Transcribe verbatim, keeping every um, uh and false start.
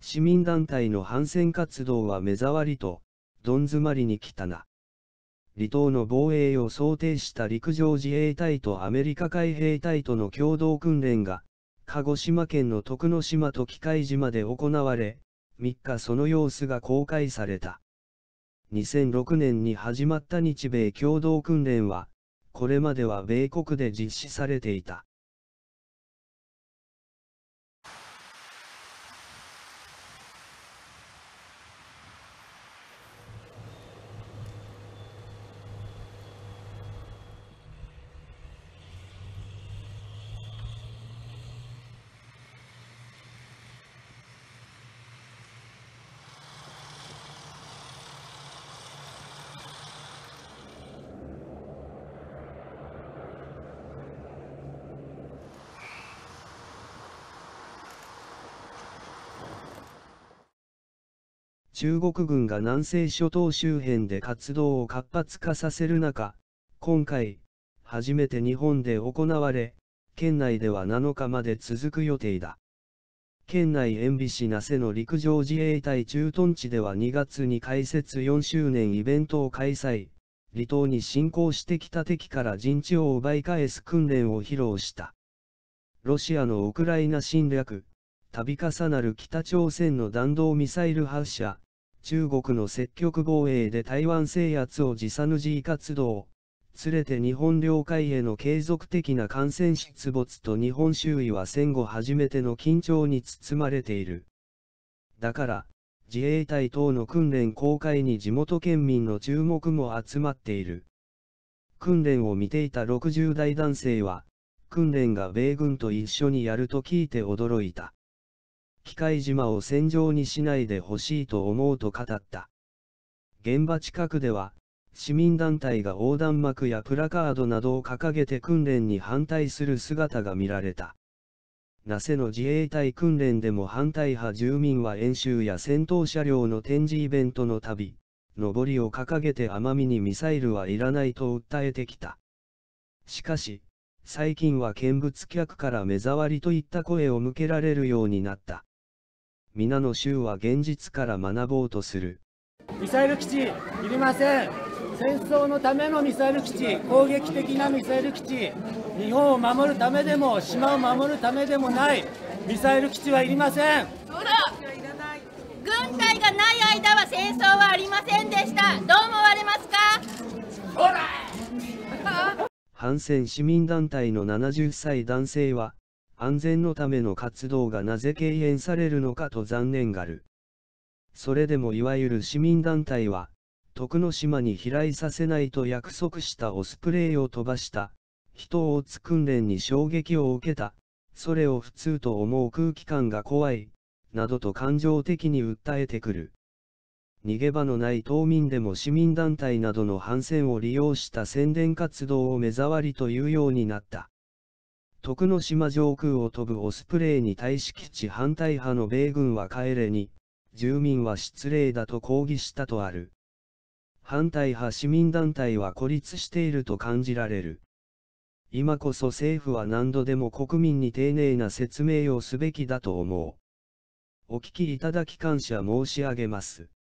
市民団体の反戦活動は目障りと、どん詰まりに来たな。離島の防衛を想定した陸上自衛隊とアメリカ海兵隊との共同訓練が、鹿児島県の徳之島と喜界島で行われ、みっかその様子が公開された。にせんろくねんに始まった日米共同訓練は、これまでは米国で実施されていた。中国軍が南西諸島周辺で活動を活発化させる中、今回、初めて日本で行われ、県内ではなのかまで続く予定だ。県内塩ビ市名瀬の陸上自衛隊駐屯地ではにがつに開設よんしゅうねんイベントを開催、離島に侵攻してきた敵から陣地を奪い返す訓練を披露した。ロシアのウクライナ侵略、度重なる北朝鮮の弾道ミサイル発射、中国の積極防衛で台湾制圧を辞さぬ示威活動、つれて日本領海への継続的な艦船出没と日本周囲は戦後初めての緊張に包まれている。だから、自衛隊等の訓練公開に地元県民の注目も集まっている。訓練を見ていたろくじゅうだい男性は、訓練が米軍と一緒にやると聞いて驚いた。喜界島を戦場にしないでほしいと思うと語った。現場近くでは、市民団体が横断幕やプラカードなどを掲げて訓練に反対する姿が見られた。名瀬の自衛隊訓練でも反対派住民は演習や戦闘車両の展示イベントのたび、上りを掲げて奄美にミサイルはいらないと訴えてきた。しかし、最近は見物客から目障りといった声を向けられるようになった。皆の州は現実から学ぼうとする。 ミサイル基地いりません。戦争のためのミサイル基地、攻撃的なミサイル基地、日本を守るためでも島を守るためでもないミサイル基地はいりません。 ほら、軍隊がない間は戦争はありませんでした。どう思われますか。ほら反戦市民団体のななじゅっさい男性は、安全のための活動がなぜ敬遠されるのかと残念がる。それでもいわゆる市民団体は、徳之島に飛来させないと約束したオスプレイを飛ばした、人を撃つ訓練に衝撃を受けた、それを普通と思う空気感が怖い、などと感情的に訴えてくる。逃げ場のない島民でも市民団体などの反戦を利用した宣伝活動を目障りというようになった。徳之島上空を飛ぶオスプレイに対し基地反対派の米軍は帰れに、住民は失礼だと抗議したとある。反対派市民団体は孤立していると感じられる。今こそ政府は何度でも国民に丁寧な説明をすべきだと思う。お聞きいただき感謝申し上げます。